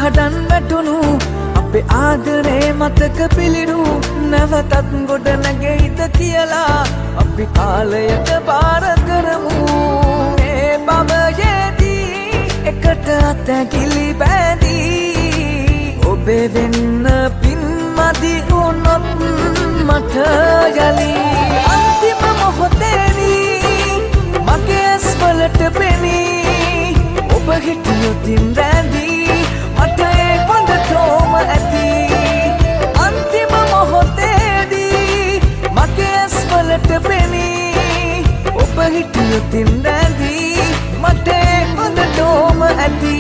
කඩන් වැටුණු අපේ ආදරේ මතක පිළිරු නැවතත් ගොඩ නැගෙයිද කියලා අපි කාලයට බාර කරමු මේ භවයේදී එකට අතැකිලි බැඳී ඔබේ වෙන්න පින් මදි වුණොත් මට යලි අන්තිම මොහොතේදී මගේ ඇස් වලට පෙනී ඔබ හිටියොතින් රැඳී මට ඒ පොඳටම ඇති අන්තිම මොහොතේදී මගේ ඇස් වලට පෙනී ඔබ හිටියොතින් රැඳී මට ඒ පොඳටම ඇති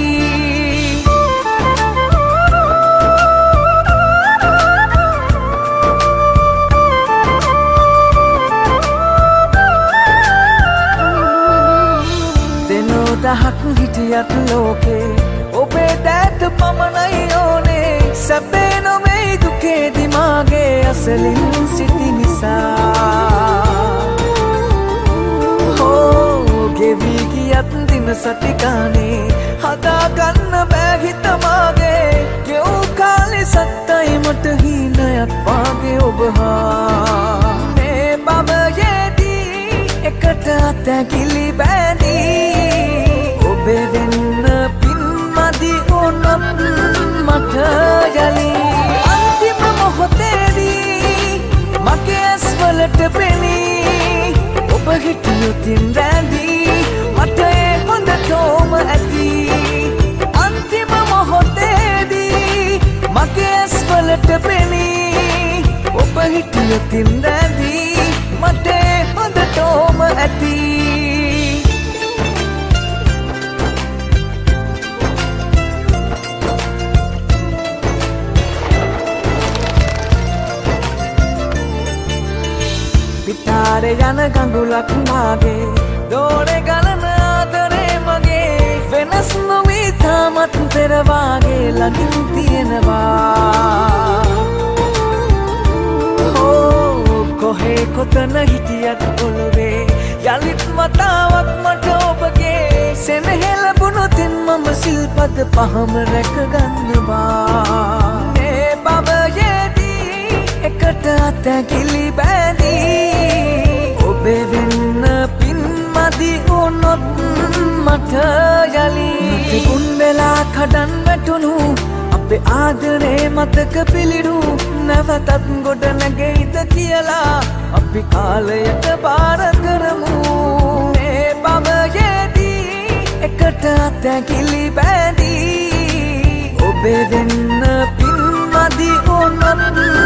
දහක් හිටියත් ලෝකේ ඔබේ දෑත පමණයි ඕනේ සැපේ නොවෙයි දුකේදි මාගේ අසලින් සිටි නිසා ගෙවි ගියත් දින සති ගානේ හදාගන්න බෑ හිත මාගේ ගෙව් කාලේ සත්තයි මට හීනයක් වාගේ ඔබ හා මේ භවයේදී එකට අතැකිලි බැඳී ඔබේ වෙන්න පින් මදි වුණොත් මට යලි අන්තිම මොහොතේදී මගේ ඇස් වලට පෙනී ඔබ හිටියොතින් රැඳී මට ඒ හොඳටම ඇති අන්තිම මොහොතේදී මගේ ඇස් වලට පෙනී ඔබ හිටියොතින් රැඳී මට ඒ හොඳටම ඇති පිටාරේ යන ගඟුලක් මාගේ දෝරේ ගලන ආදරේ මගේ වෙනස් නොවී තාමත් පෙර වාගේ ළඟින් තියෙනවා කොහේ කොතන හිටියත් ඔළුවේ යලිත් වතාවක් මට ඔබගේ සෙනෙහ ලැබුණොතින් මම සිල්පද පහම රැකගන්නවා මේ භවයේදී එකට අතැකිලි බැඳී ඔබේ වෙන්න පින් මදි වුණොත් මට යලි තිබුන් වෙලා කඩන් වැටුණු අපේ ආදරේ මතක පිළිරු නැවතත් ගොඩ නැගෙයිද කියලා අපි කාලයට බාර කරමු මේ භවයේදී එකට අතැකිලි බැඳී ඔබේ වෙන්න පින් මදි වුණොත්